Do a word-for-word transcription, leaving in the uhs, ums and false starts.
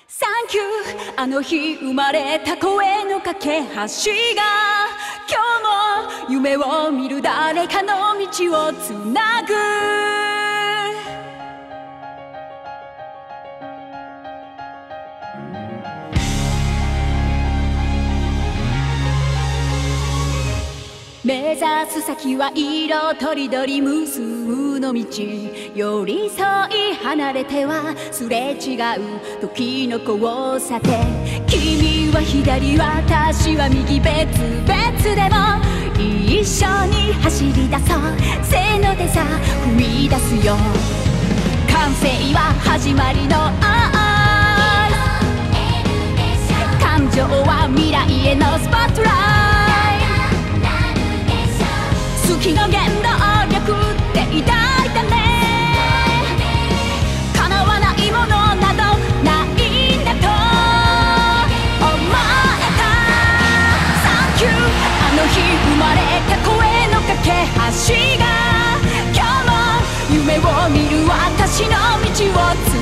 サンキュー、あの日生まれた声の架け橋が今日も夢を見る誰かの道をつなぐ。目指す先は色とりどり無数の道、寄り添い離れてはすれ違う時の交差点。君は左私は右、別々でも一緒に走り出そう。せーのでさ踏み出すよ。完成は始まりのあー感情は未来へのスポットライト。好きの原動力って偉大だね。叶わないものなどないんだと思えた。サンキュー、あの日生まれた声の架け橋が今日も夢を見る私の道を